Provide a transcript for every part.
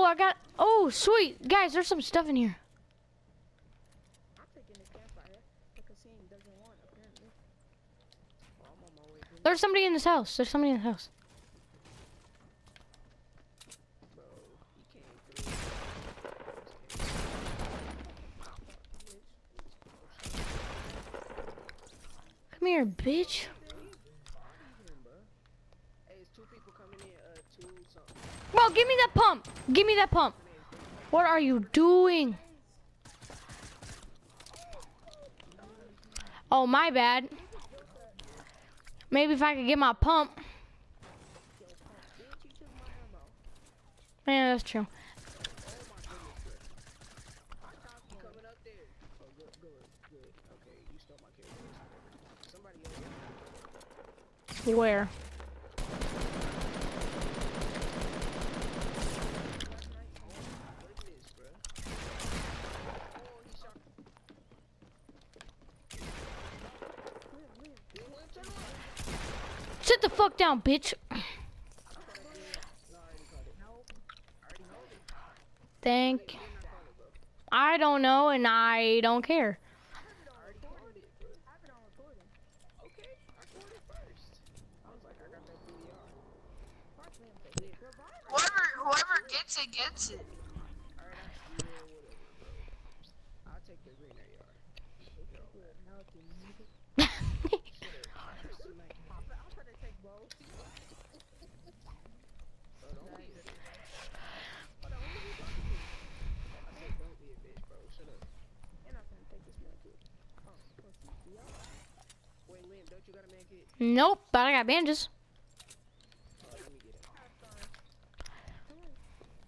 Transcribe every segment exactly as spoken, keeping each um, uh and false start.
I got. Oh, sweet, guys. There's some stuff in here. I'm taking this campfire. The casino doesn't want apparently. Oh, I'm on my way to There's somebody in this house. There's somebody in the house. bro. He came through. Come here, bitch. Hey, it's two people coming in. Uh, two something. Bro, give me that pump. Give me that pump. What are you doing? Oh, my bad. Maybe if I could get my pump. Man, that's true. Coming up there. Oh, good, good, good. Okay, you stole my character. Somebody else. Where? What is this, bro? Oh, he shot. Sit the fuck down, bitch. Thank. I don't know, and I don't care. Okay, I caught it first. I was like, I got that B R. Whoever, whoever gets it, gets it. Alright, I yeah, whatever, bro. I'll take the green A R. I'm trying to take both. Bro, don't be a bitch. Hold on, who you talking to? I said, don't be a bitch, bro. Shut up. And I'm gonna take this man kit. Oh, pussy. Yeah. Wait, Liam, don't you got a man kit? Nope, but I got bandages. Oh, let me get it. Have fun. Come on.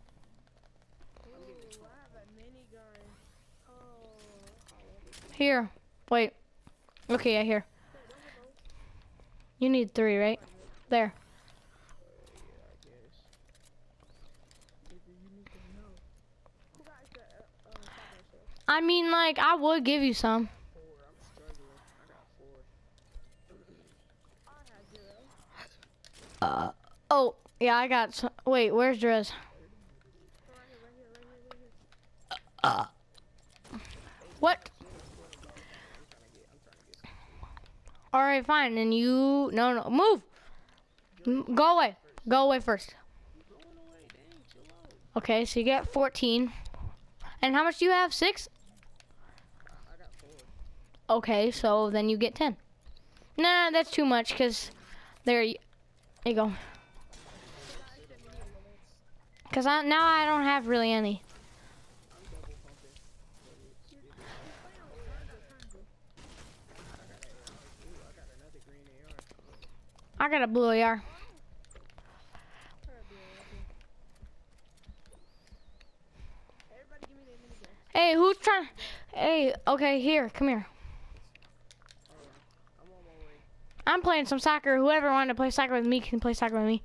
Ooh, I have a minigun. Oh, I love it. Here. Wait. Okay, yeah, here. You need three, right? There. Uh, yeah, I guess. You need to know. Who got the uh, uh, shotgun shell? I mean, like, I would give you some. Four, I'm struggling. I got four. I have zero. Uh. Oh, yeah, I got some. Wait, where's Drez? Right here, right here, right here, right here. Uh. What? All right, fine. And you, no, no, move. M- Go away. Go away first. Going away, dang, chill out. Okay, so you get fourteen. And how much do you have? Six? I, I got four. Okay, so then you get ten. Nah, that's too much, because there you, there you go. Because I, now I don't have really any. I'm double pumping. Ooh, I got another green A R. I got a blue A R. Everybody give me their minigun. Hey, who's trying? Hey, okay, here, come here. Alright, I'm on my way. I'm playing some soccer. Whoever wanted to play soccer with me can play soccer with me.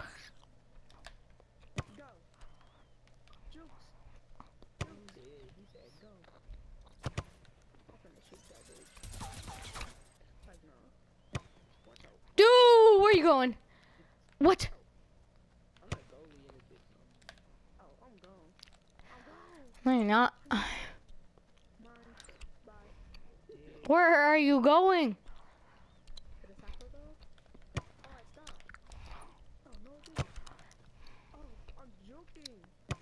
Go. Jukes. He said, he said go. I'm finna shoot that bitch. Like, no. Watch out. Dude, where you going? What? I'm a goalie in this bitch, though. Oh, I'm gone. I'm gone. No, you're not. Mine. Bye. Where are you going? Did the taco go? Oh, I stopped. Oh, no, it didn't. Oh, I'm joking.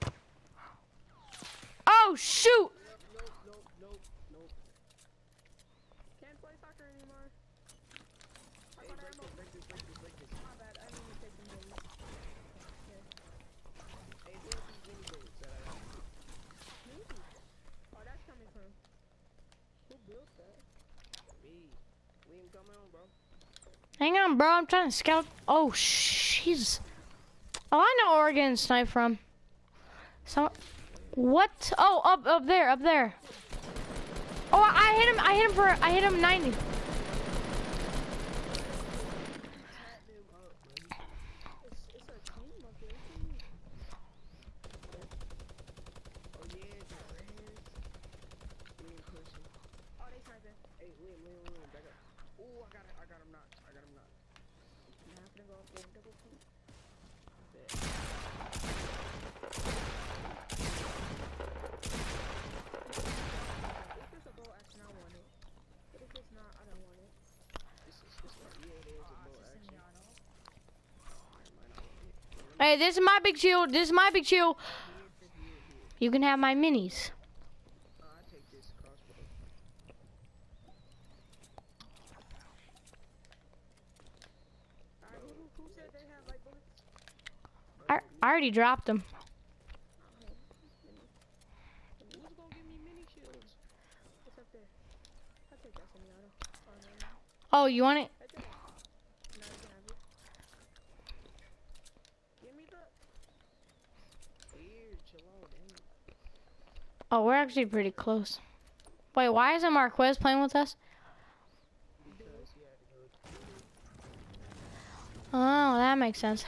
Oh, shoot! Nope, nope, nope, nope, nope. Can't play soccer anymore. I Hey, got break ammo. this, break this, break this, break this. My bad. I didn't even take them bullets. Hey, who are these mini bullets that I got? Maybe. Oh, that's coming from. Who built that? Me. Liam, come on, bro. Hang on, bro. I'm trying to scout. Oh, jeez. Oh, I know where we're getting sniped from. So, what? Oh, up, up there, up there. Oh, I hit him. I hit him for. I hit him ninety. Tap him up, bro. It's, it's a team up there. Oh, yeah, the friends. Liam pushing. Oh, they sniping. Hey, Liam, Liam, Liam, back up. Ooh, I got it, I got him knocked. I got him knocked. Now I'm gonna go up there and double pump. Bet. Hey, this is my big shield. This is my big shield. Here, here, here. You can have my minis. Uh, I take this crossbow. Alright, who, who said they have like bullets? I, I already dropped them. Who's gonna give me mini shields? What's up there? I'll take that semi-auto. Oh, no, no. Oh, you want it? Right there. No, you can have it. Give me the. Here, chill out, dang. Oh, we're actually pretty close. Wait, why isn't Marquez playing with us? Because he had to go. Oh, that makes sense.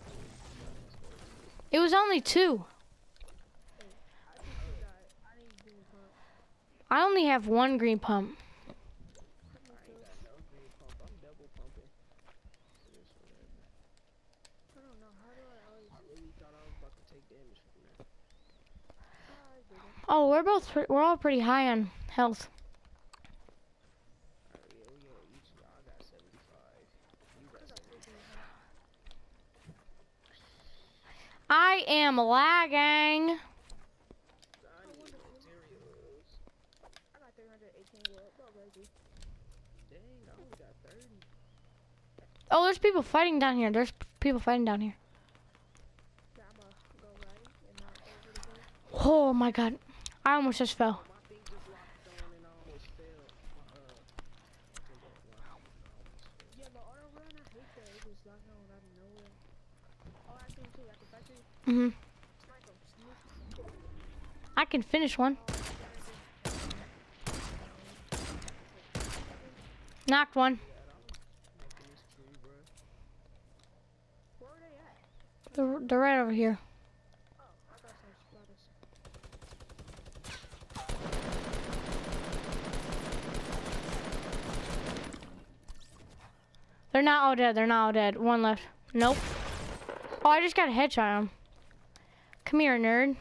It was only two. I think you got it. I need green pump. I only have one green pump. I ain't got no green pump. I'm double pumping. So this whatever. I don't know. How do I always... I really thought I was about to take damage from that. Oh, I did it. Oh, we're both pre- we're all pretty high on health. Alright, yeah, yeah, you two, I got seventy-five. You got seventy-five. I am lagging. I need materials. I got three hundred eighteen gold. Go crazy. Dang, I only got thirty. Oh, there's people fighting down here. There's people fighting down here. Yeah, I'm gonna go right and not over the thing. Oh my god. I almost just fell. My thing just locked on and I almost failed. My, uh, thing got locked on and I almost failed. Yeah, but auto run, I hate that. It just locked on out of nowhere. Oh, I see him too. At the factory. Mhm. Snipe him. Sneak. I can finish one. Knocked one. Yeah, I'm making this tree, bro. Where are they at? They're, they're right over here. Oh, I thought some spotters. They're not all dead. They're not all dead. One left. Nope. Oh, I just got a headshot on him. Come here, nerd.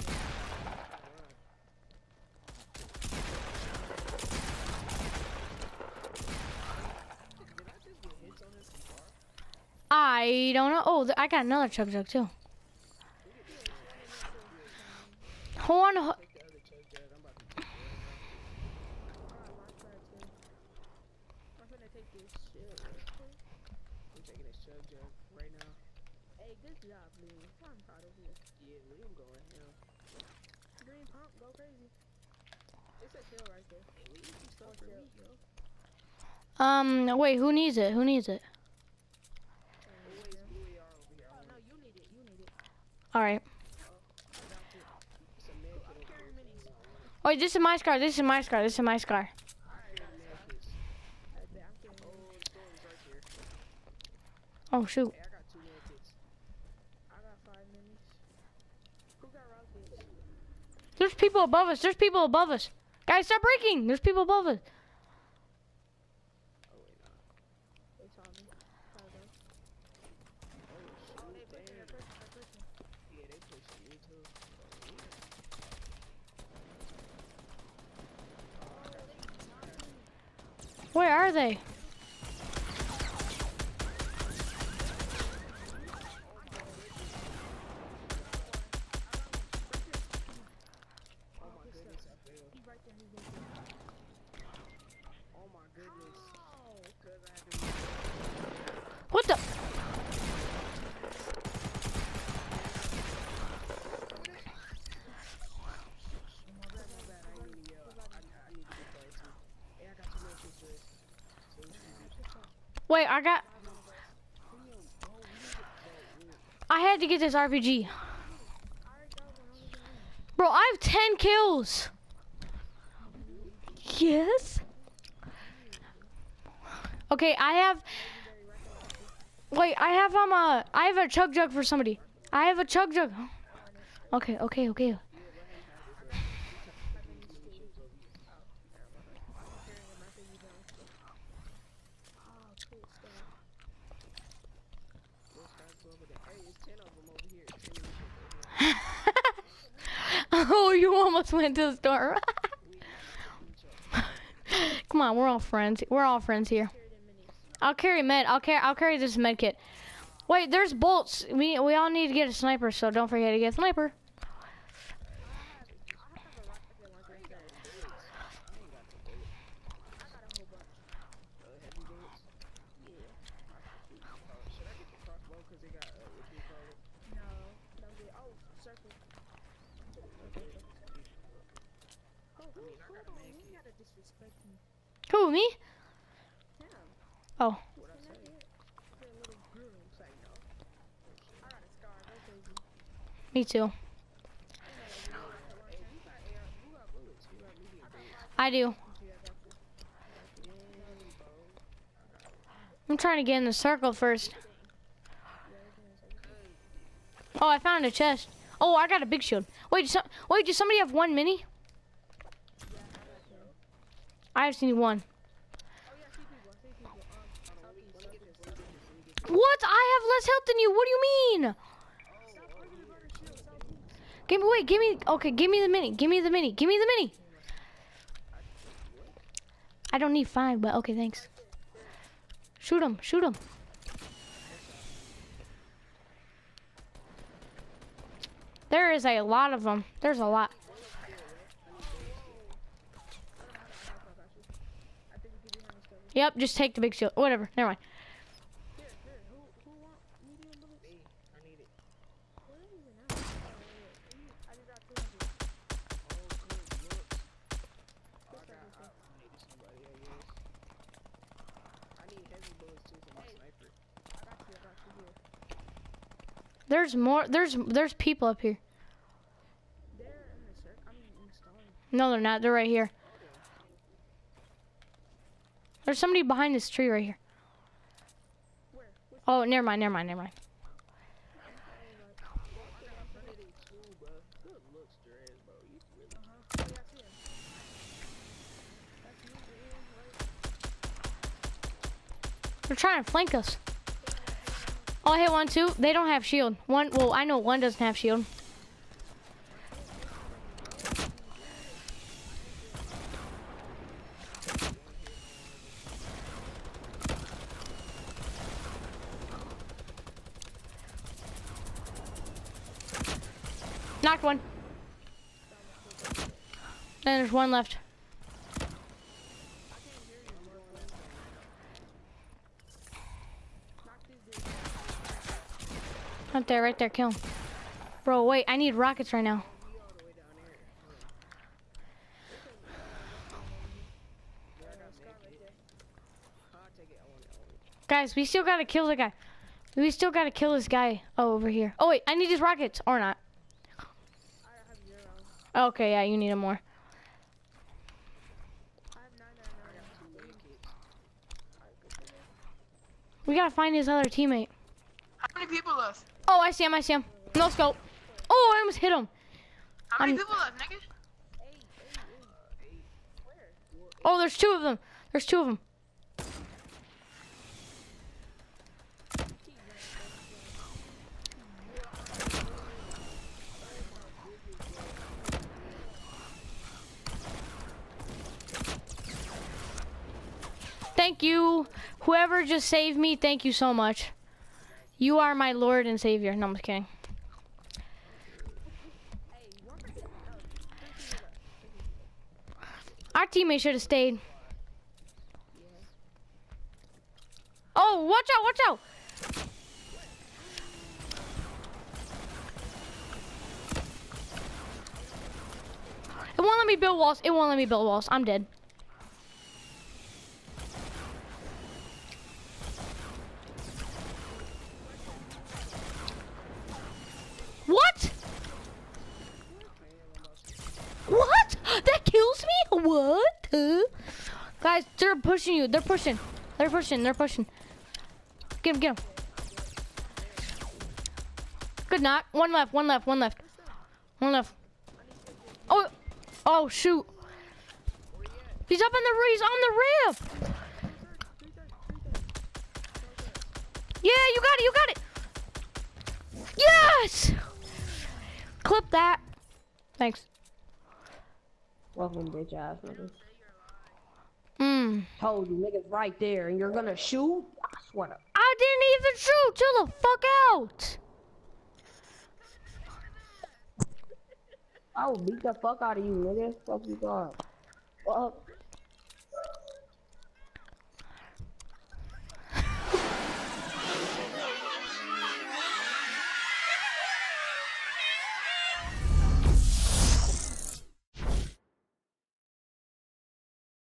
Did I just get hits on this car? I don't know. Oh, th- I got another chug jug too. Hold on. ho- Take the other chug jug. I'm about to take it right Alright, my side too. I'm finna take this shit. now. I'm taking this chug jug right now. Hey, good job, Liam. I'm proud of you. Yeah, Liam going now. Green pump, go crazy. It's a hill right there. Hey, Liam, you stuff for me, yo. Um, wait. Who needs it? Who needs it? Always blue A R over here. Oh, no, you need it. You need it. All right. It's a med kit over Carry here. minis. Oh, this is my scar. This is my scar. This is my scar. I got med kits. I bet I'm carrying Oh, minis. the storm's right here. Oh shoot. Hey, I got two med kits. I got five minis. Who got rockets? There's people above us. There's people above us. Guys, stop breaking. There's people above us. Oh, wait, nah. They saw me. Gotta go. Oh, Oh, they shoot, pushing, they're damn. pushing, they're pushing. Yeah, they pushing me too. Oh, yeah. Where are they? Oh my goodness, I failed. He's right there, he's right there. Oh my goodness. Cause I had to. What the? My bad, my bad. I ain't mean to yell. I, I, I need to get quiet too. Hey, I got two med kits, Chris. So we should Wait, I got. Liam, bro, we need to, bro, we- I had to get this R P G. I already got one, I'm gonna Bro, I have ten kills. Yes. Okay, I have. Wait, I have um uh, I have a chug jug for somebody. I have a chug jug. Okay, okay, okay. Oh, cool stuff. Those guys go over there. Hey, it's ten of them over here. ten of them over here. Oh, you almost went to the store. We have to each other. Come on, we're all friends. We're all friends here. Carry them minis. I'll carry med. I'll carry. I'll carry this med kit. Wait, there's bolts. We we all need to get a sniper, so don't forget to get a sniper. Who, me? Oh. Me too. I do. I'm trying to get in the circle first. Oh, I found a chest. Oh, I got a big shield. Wait, does, some, wait, does somebody have one mini? I just need one. What? I have less health than you. What do you mean? Give me, wait, give me, okay, give me the mini. Give me the mini. Give me the mini. I don't need five, but okay, thanks. Shoot him, shoot him. There is a lot of them. There's a lot. Yep, just take the big shield. Whatever, never mind. There's more. There's there's people up here. No, they're not. They're right here. There's somebody behind this tree right here. Oh, never mind. Never mind. Never mind. They're trying to flank us. Oh, I hit one too. They don't have shield. One, well, I know one doesn't have shield. Knocked one. Then there's one left. Right there, right there, kill him. Bro, wait, I need rockets right now. Guys, we still gotta kill the guy. We still gotta kill this guy. Oh, over here. Oh wait, I need his rockets, or not. Okay, yeah, you need them more. We gotta find his other teammate. How many people left? Oh, I see him, I see him. No scope. Oh, I almost hit him. How many I'm- people left, nigga? Oh, there's two of them. There's two of them. Thank you. Whoever just saved me, thank you so much. You are my Lord and Savior. No, I'm just kidding. Our teammate should have stayed. Oh, watch out, watch out. It won't let me build walls. It won't let me build walls. I'm dead. What? What? That kills me? What? Huh? Guys, they're pushing you. They're pushing. They're pushing. They're pushing. Get him, get him. Good knock. One left, one left, one left. One left. Oh, oh shoot. He's up on the he's on the roof. Yeah, you got it, you got it. Yes! Clip that. Thanks. Welcome, bitch ass niggas. Mm. Told you, niggas right there, and you're gonna shoot? I swear to. I didn't even shoot. Chill the fuck out. I will beat the fuck out of you, nigga. Fuck you, God. Fuck.